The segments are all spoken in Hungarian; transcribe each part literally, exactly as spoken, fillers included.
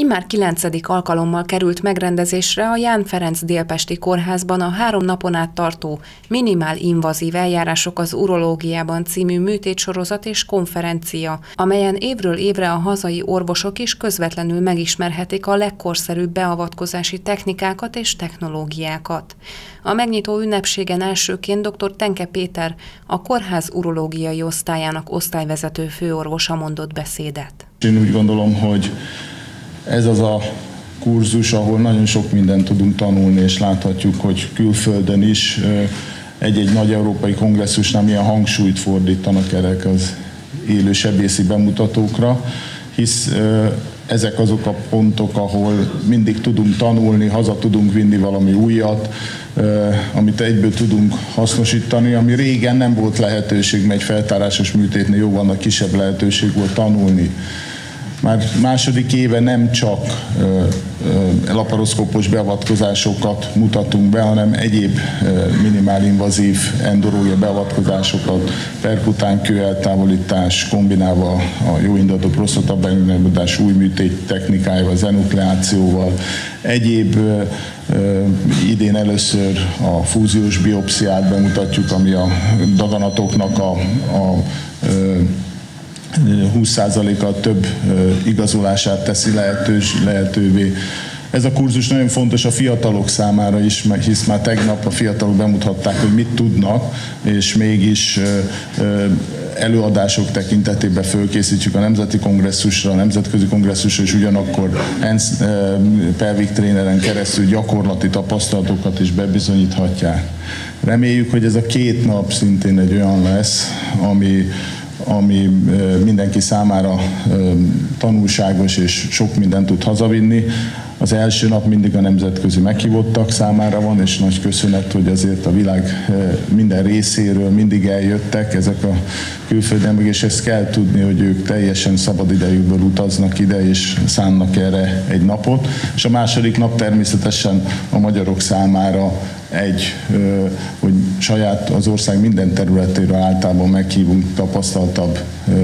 Immár kilencedik alkalommal került megrendezésre a Ján Ferenc Délpesti Kórházban a három napon át tartó Minimál invazív eljárások az urológiában című műtétsorozat és konferencia, amelyen évről évre a hazai orvosok is közvetlenül megismerhetik a legkorszerűbb beavatkozási technikákat és technológiákat. A megnyitó ünnepségen elsőként dr. Tenke Péter, a kórház urológiai osztályának osztályvezető főorvosa mondott beszédet. Én úgy gondolom, hogy ez az a kurzus, ahol nagyon sok mindent tudunk tanulni, és láthatjuk, hogy külföldön is egy-egy nagy európai kongresszusnál milyen hangsúlyt fordítanak erre az élő sebészi bemutatókra, hisz ezek azok a pontok, ahol mindig tudunk tanulni, haza tudunk vinni valami újat, amit egyből tudunk hasznosítani, ami régen nem volt lehetőség, mert egy feltárásos műtétnél jó vannak kisebb lehetőség volt tanulni. Már második éve nem csak laparoszkópos beavatkozásokat mutatunk be, hanem egyéb minimálinvazív endorógia beavatkozásokat, perkután kőeltávolítás kombinálva a jóindulatú prosztatabelművelődés új műtét technikájával, az enukleációval, egyéb idén először a fúziós biopsziát bemutatjuk, ami a daganatoknak a, a húsz százalékkal több igazolását teszi lehetős, lehetővé. Ez a kurzus nagyon fontos a fiatalok számára is, hisz már tegnap a fiatalok bemutatták, hogy mit tudnak, és mégis előadások tekintetében fölkészítjük a nemzeti kongresszusra, a nemzetközi kongresszusra, és ugyanakkor ENSZ pelvic tréneren keresztül gyakorlati tapasztalatokat is bebizonyíthatják. Reméljük, hogy ez a két nap szintén egy olyan lesz, ami ami mindenki számára tanulságos és sok mindent tud hazavinni. Az első nap mindig a nemzetközi meghívottak számára van, és nagy köszönet, hogy azért a világ minden részéről mindig eljöttek ezek a külföldi emberek, és ezt kell tudni, hogy ők teljesen szabad idejükből utaznak ide, és szánnak erre egy napot. És a második nap természetesen a magyarok számára egy, hogy saját az ország minden területéről általában meghívunk tapasztaltabb,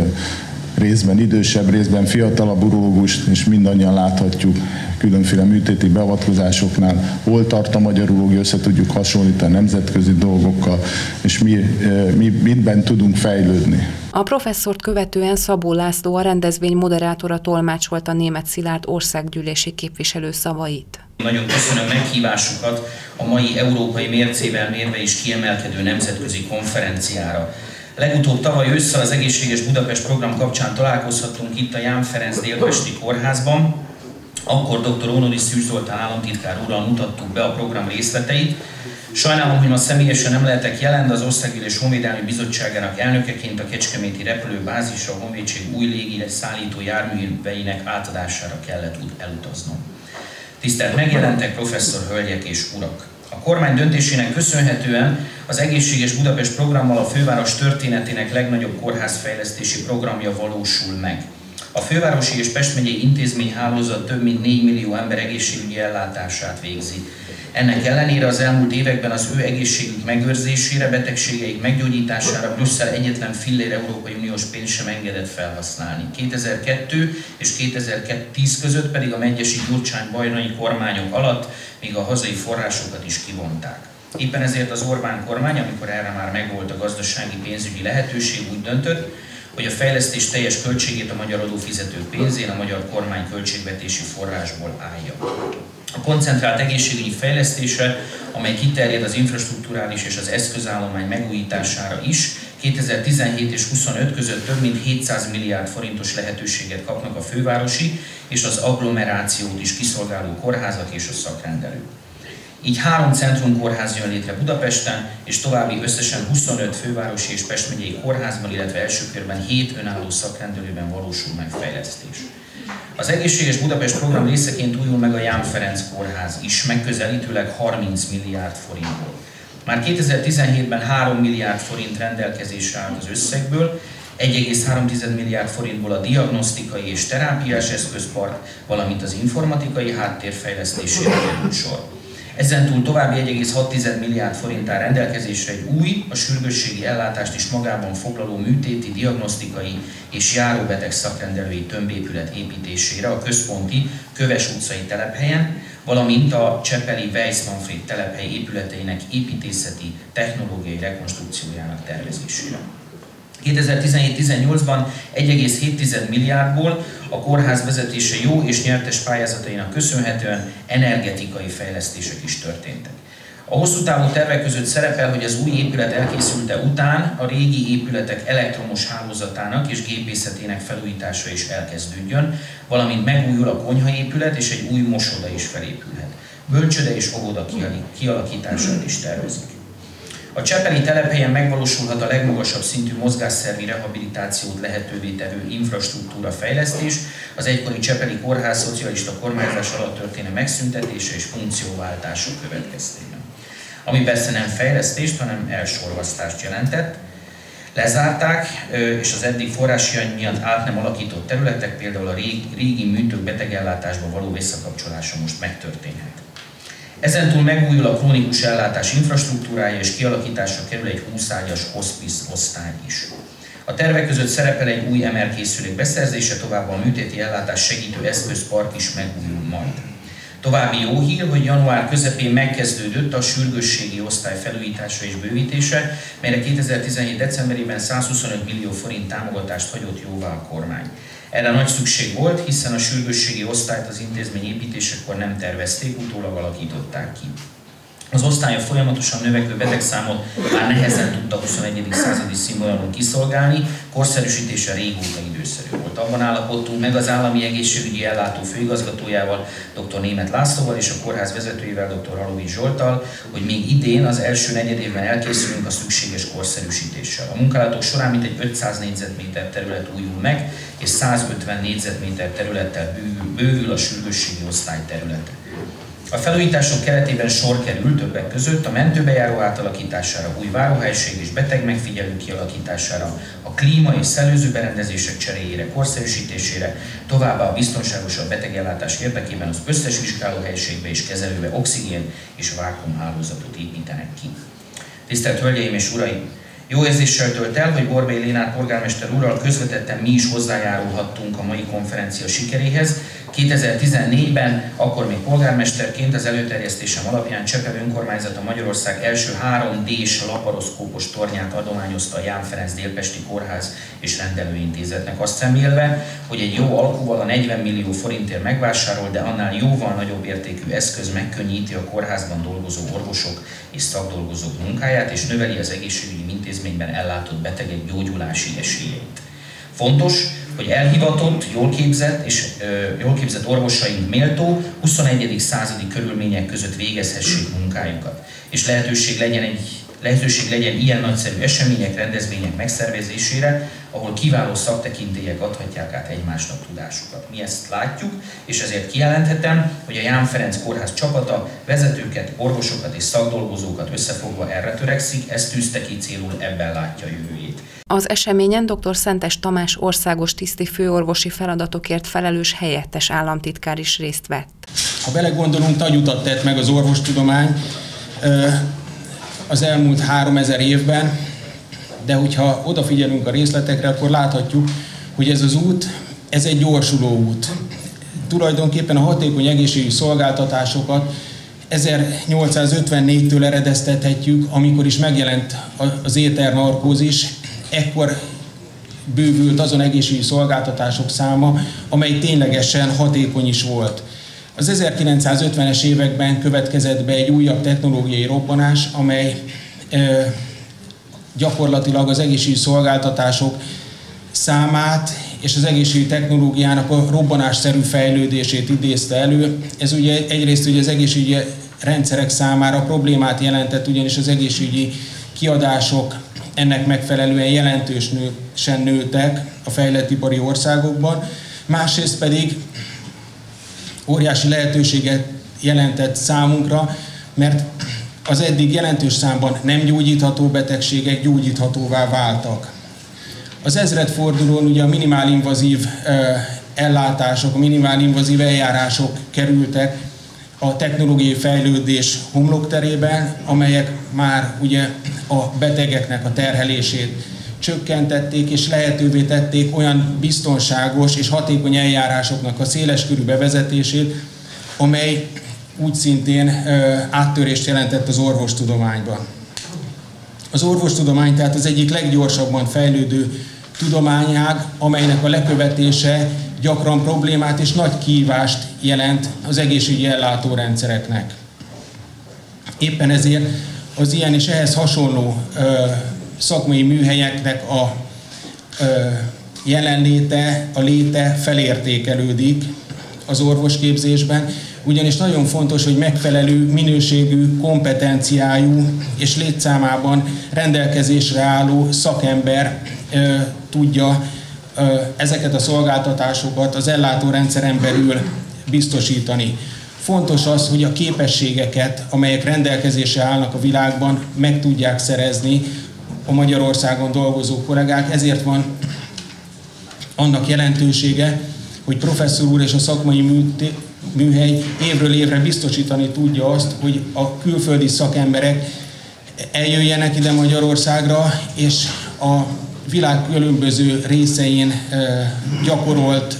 részben idősebb, részben fiatalabb urológust, és mindannyian láthatjuk különféle műtéti beavatkozásoknál, hol tart a magyar urológia, össze tudjuk hasonlítani nemzetközi dolgokkal, és mi, mi mindben tudunk fejlődni. A professzort követően Szabó László, a rendezvény moderátora tolmácsolta Németh Szilárd országgyűlési képviselő szavait. Nagyon köszönöm meghívásukat a mai európai mércével mérve is kiemelkedő nemzetközi konferenciára. Legutóbb tavaly ősszel az Egészséges Budapest program kapcsán találkozhattunk itt a Ján Ferenc Délpesti Kórházban. Akkor dr. Ónodi Szűcs Zoltán államtitkár úrral mutattuk be a program részleteit. Sajnálom, hogy ma személyesen nem lehetek jelen, de az Országgyűlés Honvédelmi Bizottságának elnökeként a kecskeméti repülőbázisra a honvédség új légire szállító járműveinek átadására kellett elutaznom. Tisztelt megjelentek, professzor, hölgyek és urak! A kormány döntésének köszönhetően az Egészséges Budapest programmal a főváros történetének legnagyobb kórházfejlesztési programja valósul meg. A fővárosi és Pest megyei intézményhálózat több mint négy millió ember egészségügyi ellátását végzi. Ennek ellenére az elmúlt években az ő egészségük megőrzésére, betegségeik meggyógyítására Brüsszel egyetlen fillér Európai Uniós pénzt sem engedett felhasználni. kétezer-kettő és kétezer-tíz között pedig a megyesi Gyurcsány-Bajnai kormányok alatt még a hazai forrásokat is kivonták. Éppen ezért az Orbán kormány, amikor erre már megvolt a gazdasági pénzügyi lehetőség, úgy döntött, hogy a fejlesztés teljes költségét a magyar adófizetők pénzén, a magyar kormány költségvetési forrásból állja. A koncentrált egészségügyi fejlesztése, amely kiterjed az infrastrukturális és az eszközállomány megújítására is, kétezer-tizenhét és huszonöt között több mint hétszáz milliárd forintos lehetőséget kapnak a fővárosi és az agglomerációt is kiszolgáló kórházak és a szakrendelők. Így három centrumkórház jön létre Budapesten, és további összesen huszonöt fővárosi és Pest megyei kórházban, illetve első körben hét önálló szakrendelőben valósul meg fejlesztés. Az Egészséges Budapest program részeként újul meg a Ján Ferenc Kórház is, megközelítőleg harminc milliárd forintból. Már kétezer-tizenhétben három milliárd forint rendelkezésre állt az összegből, egy egész három milliárd forintból a diagnosztikai és terápiás eszközpark, valamint az informatikai háttérfejlesztésére került sor. Ezentúl további egy egész hat milliárd forint áll rendelkezésre egy új, a sürgősségi ellátást is magában foglaló műtéti, diagnosztikai és járóbeteg szakrendelői tömbépület építésére a központi Köves utcai telephelyen, valamint a csepeli Weiss-Manfréd telephely épületeinek építészeti, technológiai rekonstrukciójának tervezésére. kétezer-tizenhét tizennyolcban egy egész hét milliárdból a kórház vezetése jó és nyertes pályázatainak köszönhetően energetikai fejlesztések is történtek. A hosszú távú tervek között szerepel, hogy az új épület elkészülte után a régi épületek elektromos hálózatának és gépészetének felújítása is elkezdődjön, valamint megújul a konyhaépület és egy új mosoda is felépülhet. Bölcsőde és óvoda kialakítását is tervezik. A csepeli telephelyen megvalósulhat a legmagasabb szintű mozgásszervi rehabilitációt lehetővé tevő infrastruktúra fejlesztés, az egykori csepeli kórház szocialista kormányzás alatt történő megszüntetése és funkcióváltása következtében. Ami persze nem fejlesztést, hanem elsorvasztást jelentett. Lezárták, és az eddig forráshiány miatt át nem alakított területek, például a régi, régi műtők betegellátásba való visszakapcsolása most megtörténhet. Ezentúl megújul a krónikus ellátás infrastruktúrája és kialakításra kerül egy húsz ágyas hospice osztály is. A tervek között szerepel egy új em er készülék beszerzése, továbbá a műtéti ellátás segítő eszközpark is megújul majd. További jó hír, hogy január közepén megkezdődött a sürgősségi osztály felújítása és bővítése, melyre kétezer-tizenhét decemberében százhuszonöt millió forint támogatást hagyott jóvá a kormány. Erre nagy szükség volt, hiszen a sürgősségi osztályt az intézmény építésekor nem tervezték, utólag alakították ki. Az osztály a folyamatosan növekvő betegszámot már nehezen tudta a huszonegyedik századi színvonalon kiszolgálni, korszerűsítése régóta időszerű volt. Abban állapodtunk meg az állami egészségügyi ellátó főigazgatójával, dr. Németh Lászlóval és a kórház vezetőjével, dr. Halovics Zsolttal, hogy még idén az első negyedévben elkészülünk a szükséges korszerűsítéssel. A munkálatok során mintegy ötszáz négyzetméter terület újul meg, és százötven négyzetméter területtel bővül, bővül a sürgősségi osztály területe. A felújítások keretében sor kerül többek között a mentőbejáró átalakítására, új váróhelység és betegmegfigyelő kialakítására, a klíma és szellőző berendezések cseréjére, korszerűsítésére, továbbá a biztonságosabb betegellátás érdekében az összes vizsgálóhelyiségbe és kezelőbe oxigén és vákuumhálózatot építenek ki. Tisztelt Hölgyeim és Uraim! Jó érzéssel tölt el, hogy Borbély Lénárd polgármester úrral közvetetten mi is hozzájárulhattunk a mai konferencia sikeréhez. kétezer-tizennégyben, akkor még polgármesterként az előterjesztésem alapján Csepel önkormányzata Magyarország első három dés laparoszkópos tornyát adományozta a Ján Ferenc Délpesti Kórház és Rendelőintézetnek, azt szemlélve, hogy egy jó alkuval a negyven millió forintért megvásárolt, de annál jóval nagyobb értékű eszköz megkönnyíti a kórházban dolgozó orvosok és szakdolgozók munkáját, és növeli az egészségügyi intézményben ellátott betegek gyógyulási esélyeit. Fontos, hogy elhivatott, jól képzett és ö, jól képzett orvosaink méltó huszonegyedik századi körülmények között végezhessék munkájukat, és lehetőség legyen, egy, lehetőség legyen ilyen nagyszerű események, rendezvények megszervezésére, ahol kiváló szaktekintélyek adhatják át egymásnak tudásukat. Mi ezt látjuk, és ezért kijelenthetem, hogy a Ján Ferenc Kórház csapata vezetőket, orvosokat és szakdolgozókat összefogva erre törekszik, ezt tűzte ki célul, ebben látja jövőjét. Az eseményen dr. Szentes Tamás országos tiszti főorvosi feladatokért felelős helyettes államtitkár is részt vett. Ha belegondolunk, nagy utat tett meg az orvostudomány az elmúlt háromezer évben, de hogyha odafigyelünk a részletekre, akkor láthatjuk, hogy ez az út, ez egy gyorsuló út. Tulajdonképpen a hatékony egészségügyi szolgáltatásokat ezernyolcszázötvennégytől eredeztethetjük, amikor is megjelent az éternarkózis, ekkor bővült azon egészségügyi szolgáltatások száma, amely ténylegesen hatékony is volt. Az ezerkilencszázötvenes években következett be egy újabb technológiai robbanás, amely e, gyakorlatilag az egészségügyi szolgáltatások számát és az egészségügyi technológiának a robbanásszerű fejlődését idézte elő. Ez ugye egyrészt ugye az egészségügyi rendszerek számára problémát jelentett, ugyanis az egészségügyi kiadások ennek megfelelően jelentősen nőttek a fejlett ipari országokban, másrészt pedig óriási lehetőséget jelentett számunkra, mert az eddig jelentős számban nem gyógyítható betegségek gyógyíthatóvá váltak. Az ezredfordulón ugye a minimálinvazív ellátások, a minimálinvazív eljárások kerültek a technológiai fejlődés homlokterében, amelyek már ugye a betegeknek a terhelését csökkentették és lehetővé tették olyan biztonságos és hatékony eljárásoknak a széleskörű bevezetését, amely úgy szintén áttörést jelentett az orvostudományban. Az orvostudomány tehát az egyik leggyorsabban fejlődő tudományág, amelynek a lekövetése gyakran problémát és nagy kihívást jelent az egészségügyi ellátórendszereknek. Éppen ezért az ilyen és ehhez hasonló ö, szakmai műhelyeknek a ö, jelenléte, a léte felértékelődik az orvosképzésben, ugyanis nagyon fontos, hogy megfelelő minőségű, kompetenciájú és létszámában rendelkezésre álló szakember ö, tudja ö, ezeket a szolgáltatásokat az ellátórendszeren belül biztosítani. Fontos az, hogy a képességeket, amelyek rendelkezésre állnak a világban, meg tudják szerezni a Magyarországon dolgozó kollégák, ezért van annak jelentősége, hogy professzor úr és a szakmai műhely évről évre biztosítani tudja azt, hogy a külföldi szakemberek eljöjjenek ide Magyarországra, és a világ különböző részein gyakorolt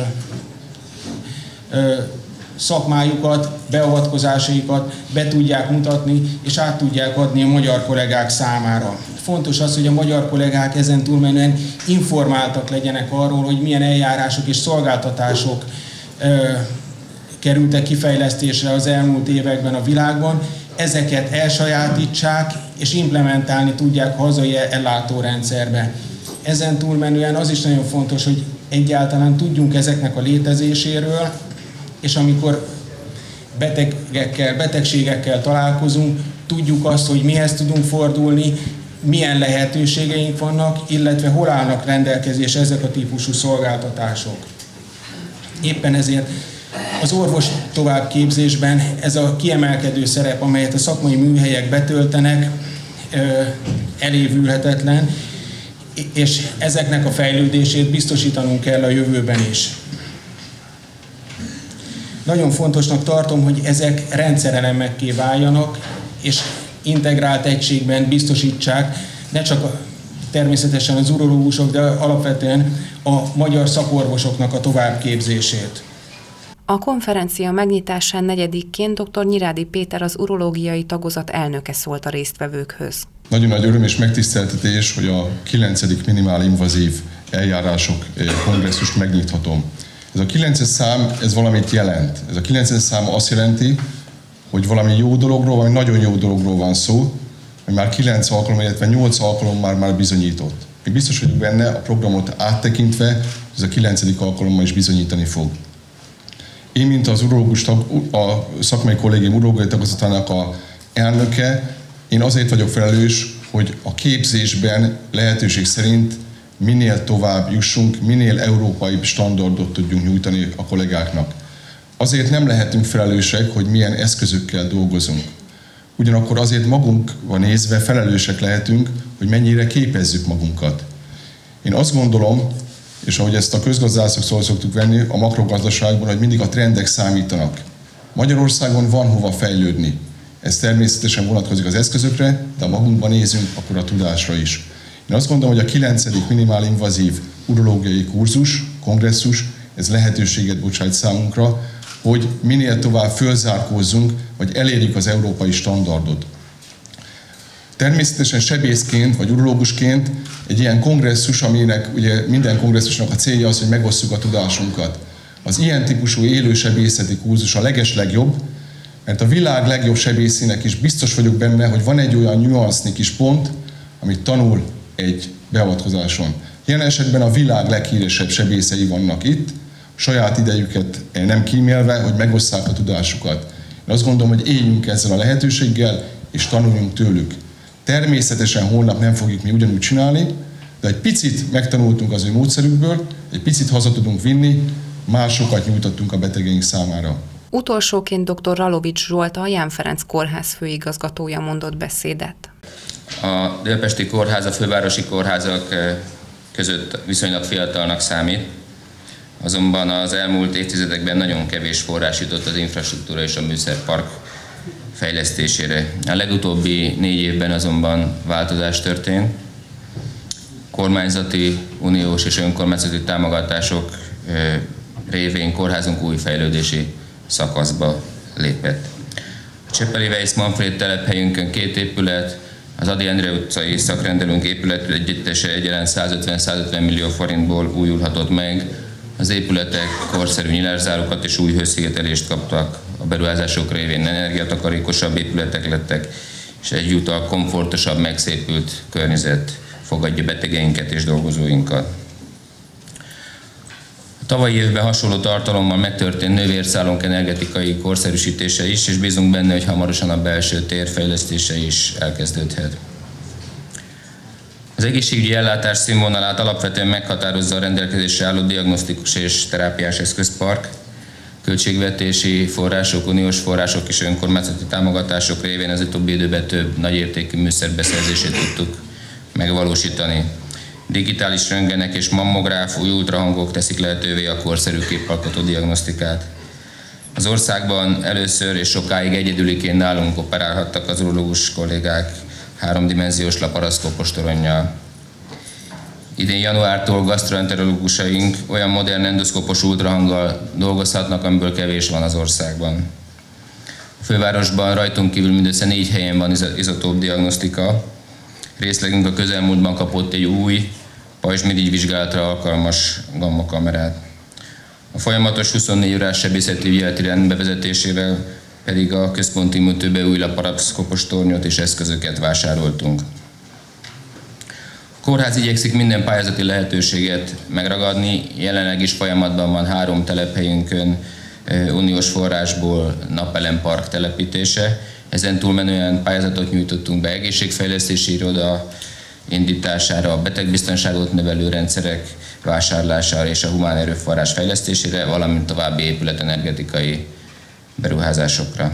szakmájukat, beavatkozásaikat be tudják mutatni, és át tudják adni a magyar kollégák számára. Fontos az, hogy a magyar kollégák ezen túlmenően informáltak legyenek arról, hogy milyen eljárások és szolgáltatások ö, kerültek kifejlesztésre az elmúlt években a világban, ezeket elsajátítsák és implementálni tudják a hazai ellátórendszerbe. Ezen túlmenően az is nagyon fontos, hogy egyáltalán tudjunk ezeknek a létezéséről, és amikor betegekkel, betegségekkel találkozunk, tudjuk azt, hogy mihez tudunk fordulni, milyen lehetőségeink vannak, illetve hol állnak rendelkezésre ezek a típusú szolgáltatások. Éppen ezért az orvos továbbképzésben ez a kiemelkedő szerep, amelyet a szakmai műhelyek betöltenek, elévülhetetlen, és ezeknek a fejlődését biztosítanunk kell a jövőben is. Nagyon fontosnak tartom, hogy ezek rendszerelemekké váljanak, és integrált egységben biztosítsák ne csak a, természetesen az urológusok, de alapvetően a magyar szakorvosoknak a továbbképzését. A konferencia megnyitásán negyedikként dr. Nyirádi Péter, az urológiai tagozat elnöke szólt a résztvevőkhöz. Nagyon nagy öröm és megtiszteltetés, hogy a kilencedik minimál invazív eljárások kongresszust megnyithatom. Ez a kilences szám, ez valamit jelent. Ez a kilences szám azt jelenti, hogy valami jó dologról, valami nagyon jó dologról van szó, hogy már kilenc alkalom, illetve nyolc alkalom már, már bizonyított. Még biztos vagyok benne, a programot áttekintve, ez a kilencedik alkalommal is bizonyítani fog. Én, mint az urológus tag, a szakmai kollégium urológiai tagozatának a elnöke, én azért vagyok felelős, hogy a képzésben lehetőség szerint minél tovább jussunk, minél európai standardot tudjunk nyújtani a kollégáknak. Azért nem lehetünk felelősek, hogy milyen eszközökkel dolgozunk. Ugyanakkor azért magunkba nézve felelősek lehetünk, hogy mennyire képezzük magunkat. Én azt gondolom, és ahogy ezt a közgazdászok szól szoktuk venni, a makrogazdaságban, hogy mindig a trendek számítanak. Magyarországon van hova fejlődni. Ez természetesen vonatkozik az eszközökre, de ha magunkban nézünk, akkor a tudásra is. Én azt gondolom, hogy a kilencedik minimál invazív urológiai kurzus, kongresszus, ez lehetőséget bocsájt számunkra, hogy minél tovább fölzárkózzunk, vagy elérjük az európai standardot. Természetesen sebészként, vagy urológusként egy ilyen kongresszus, aminek ugye minden kongresszusnak a célja az, hogy megosszuk a tudásunkat. Az ilyen típusú élő sebészeti kurzus a legeslegjobb, mert a világ legjobb sebészének is biztos vagyok benne, hogy van egy olyan nyuansznyi kis pont, amit tanul egy beavatkozáson. Jelen esetben a világ leghíresebb sebészei vannak itt, saját idejüket nem kímélve, hogy megosszák a tudásukat. Én azt gondolom, hogy éljünk ezzel a lehetőséggel, és tanuljunk tőlük. Természetesen holnap nem fogjuk mi ugyanúgy csinálni, de egy picit megtanultunk az ő módszerükből, egy picit haza tudunk vinni, másokat nyújtottunk a betegeink számára. Utolsóként dr. Ralovics Zsolt, a Ján Ferenc Kórház főigazgatója mondott beszédet. A délpesti kórház a fővárosi kórházak között viszonylag fiatalnak számít. azonban az elmúlt évtizedekben nagyon kevés forrás jutott az infrastruktúra és a műszerpark fejlesztésére. A legutóbbi négy évben azonban változás történt. Kormányzati, uniós és önkormányzati támogatások révén kórházunk új fejlődési szakaszba lépett. A Csepeli Weisz Manfréd telephelyünkön két épület, az Ady Endre utcai szakrendelőnk épület együttese egyaránt százötven-százötven millió forintból újulhatott meg. Az épületek korszerű nyilászárókat és új hőszigetelést kaptak, a beruházások révén energiatakarékosabb épületek lettek, és egyúttal komfortosabb, megszépült környezet fogadja betegeinket és dolgozóinkat. A tavalyi évben hasonló tartalommal megtörtént nővérszálonk energetikai korszerűsítése is, és bízunk benne, hogy hamarosan a belső tér fejlesztése is elkezdődhet. Az egészségügyi ellátás színvonalát alapvetően meghatározza a rendelkezésre álló diagnosztikus és terápiás eszközpark. Költségvetési források, uniós források és önkormányzati támogatások révén az utóbbi időben több nagyértékű műszerbeszerzését tudtuk megvalósítani. Digitális röntgenek és mammográf, új ultrahangok teszik lehetővé a korszerű képalkotó diagnosztikát. Az országban először és sokáig egyedüliként nálunk operálhattak az urológus kollégák háromdimenziós laparaszkópos toronnyal. Idén januártól gasztroenterológusaink olyan modern endoszkópos ultrahanggal dolgozhatnak, amiből kevés van az országban. A fővárosban rajtunk kívül mindössze négy helyen van izotóp diagnosztika. Részlegünk a közelmúltban kapott egy új, pajzsmirigy vizsgálatra alkalmas gammakamerát. A folyamatos huszonnégy órás sebészeti ügyeleti rend bevezetésével pedig a központi műtőbe új laparaszkópos tornyot és eszközöket vásároltunk. A kórház igyekszik minden pályázati lehetőséget megragadni, jelenleg is folyamatban van három telephelyünkön uniós forrásból napelempark telepítése. Ezen túlmenően pályázatot nyújtottunk be egészségfejlesztési iroda indítására, a betegbiztonságot növelő rendszerek vásárlására és a humán erőforrás fejlesztésére, valamint további épületenergetikai beruházásokra.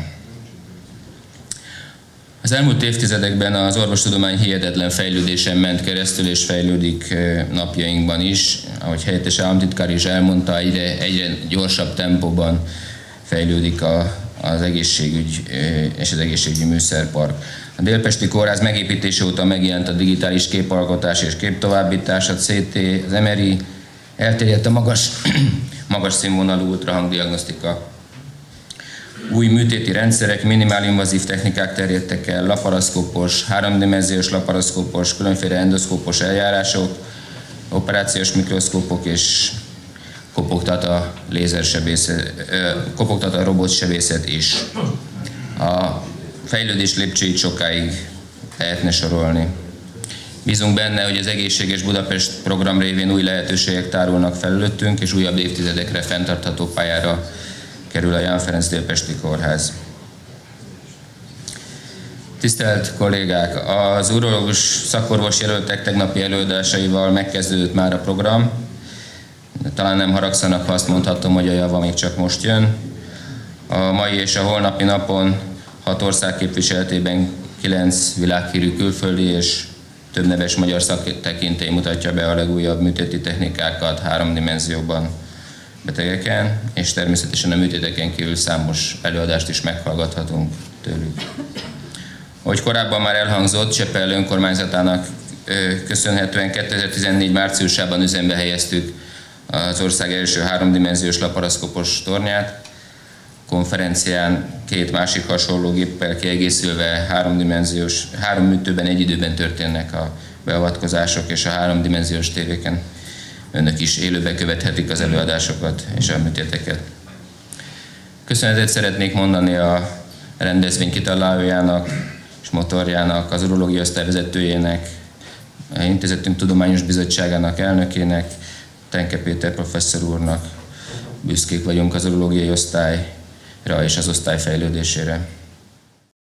Az elmúlt évtizedekben az orvostudomány hihetetlen fejlődésen ment keresztül és fejlődik napjainkban is. Ahogy helyettes államtitkár is elmondta, egyre, egyre gyorsabb tempóban fejlődik a, az egészségügy és az egészségügyi műszerpark. A Délpesti Kórház megépítése óta megjelent a digitális képalkotás és képtovábbítás, a cé té, az em er i, elterjedt a magas, magas színvonalú ultrahangdiagnosztika. Új műtéti rendszerek, minimálinvazív technikák terjedtek el, laparaszkópos, háromdimenziós laparaszkópos, különféle endoszkópos eljárások, operációs mikroszkópok és kopogtat a lézersebészet, kopogtat a robotsebészet is. A fejlődés lépcsőit sokáig lehetne sorolni. Bízunk benne, hogy az Egészséges Budapest program révén új lehetőségek tárulnak fel előttünk, és újabb évtizedekre fenntartható pályára kerül a Ján Ferenc Délpesti Kórház. Tisztelt kollégák! Az urológus szakorvos jelöltek tegnapi előadásaival megkezdődött már a program. Talán nem haragszanak, ha azt mondhatom, hogy a java még csak most jön. A mai és a holnapi napon hat ország képviseletében kilenc világhírű külföldi és több neves magyar szaktekintély mutatja be a legújabb műtéti technikákat három dimenzióban betegeken, és természetesen a műtéteken kívül számos előadást is meghallgathatunk tőlük. Ahogy korábban már elhangzott, Csepel önkormányzatának köszönhetően kétezer-tizennégy márciusában üzembe helyeztük az ország első háromdimenziós laparaszkópos tornyát. Konferencián két másik hasonló géppel kiegészülve háromdimenziós, három műtőben egy időben történnek a beavatkozások, és a háromdimenziós tévéken önök is élőbe követhetik az előadásokat és a műtéteket. Köszönetet szeretnék mondani a rendezvény kitalálójának és motorjának, az urológiai osztály vezetőjének, a intézetünk tudományos bizottságának elnökének, Tenke Péter professzor úrnak. Büszkék vagyunk az urológiai osztályra és az osztály fejlődésére.